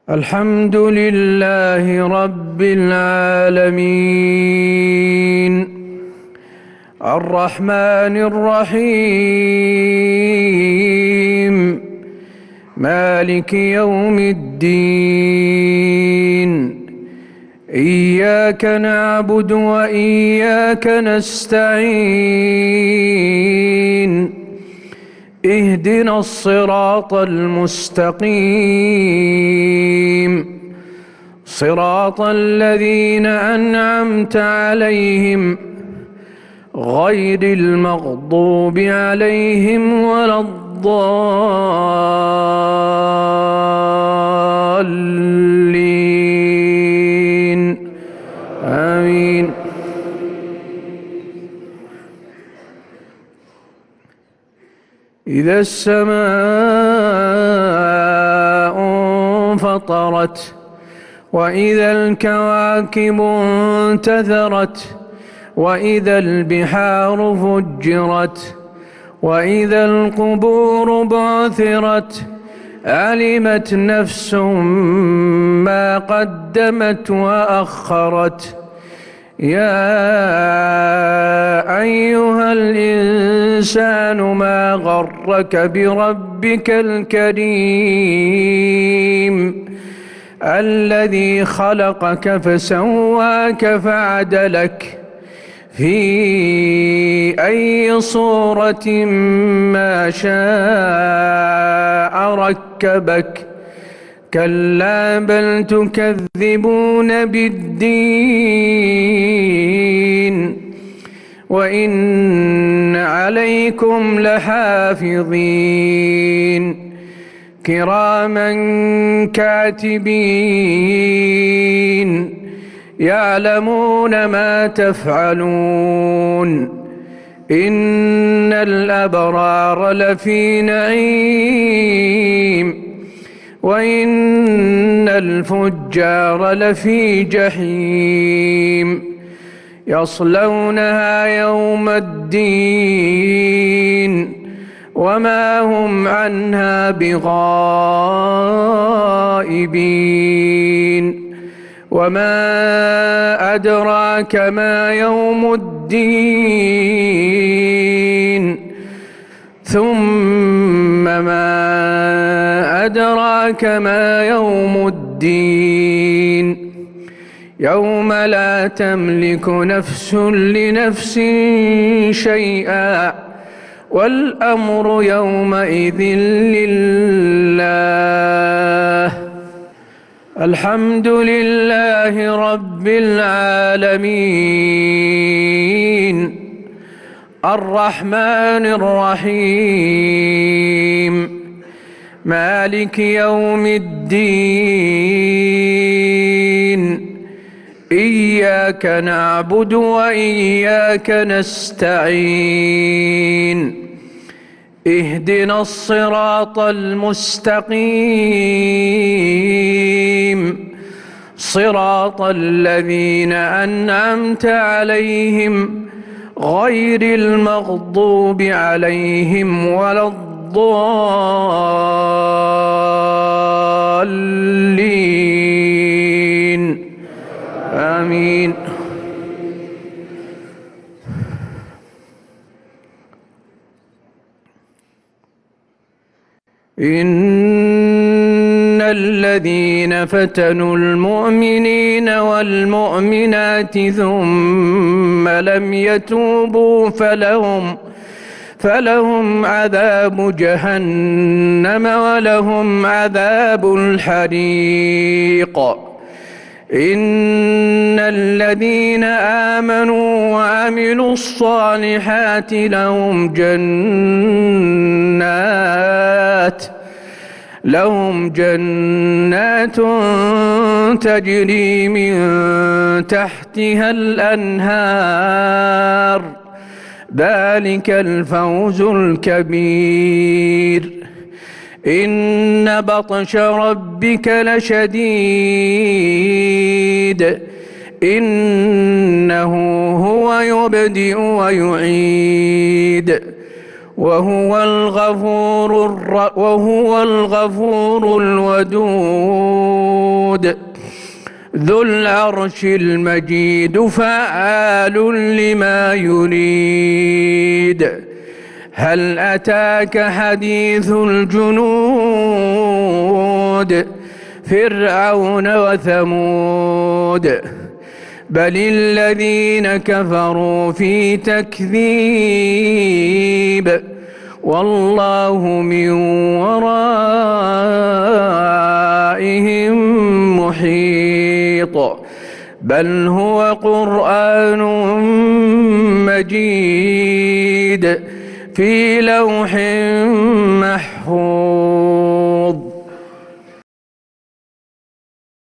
الحمد لله رب العالمين الرحمن الرحيم مالك يوم الدين إياك نعبد وإياك نستعين اهدنا الصراط المستقيم صراط الذين أنعمت عليهم غير المغضوب عليهم ولا الضالين آمين. إذا السماء انفطرت وإذا الكواكب انتثرت وإذا البحار فجرت وإذا القبور بعثرت علمت نفس ما قدمت وأخرت. يا أيها الإنسان ما غرك بربك الكريم الذي خلقك فسواك فعدلك في أي صورة ما شاء ركبك. كلا بل تكذبون بالدين وإن عليكم لحافظين كراما كاتبين يعلمون ما تفعلون. إن الأبرار لفي نعيم وإن الفجار لفي جحيم يصلونها يوم الدين وما هم عنها بغائبين. وما أدراك ما يوم الدين ثم ما أدراك ما يوم الدين يوم لا تملك نفس لنفس شيئا والأمر يومئذ لله. الحمد لله رب العالمين الرحمن الرحيم مالك يوم الدين إياك نعبد وإياك نستعين اهدنا الصراط المستقيم صراط الذين أنعمت عليهم غير المغضوب عليهم ولا الضالين آمين. إن الذين فتنوا المؤمنين والمؤمنات ثم لم يتوبوا فلهم عذاب جهنم ولهم عذاب الحريق. إن الذين آمنوا وعملوا الصالحات لهم جنات تجري من تحتها الأنهار ذلك الفوز الكبير. إن بطش ربك لشديد إنه هو يبدئ ويعيد وهو الغفور الودود ثمود ذو العرش المجيد فعال لما يريد هل أتاك حديث الجنود فرعون وثمود بل الذين كفروا في تكذيب والله من ورائهم محيط بل هو قرآن مجيد في لوح محفوظ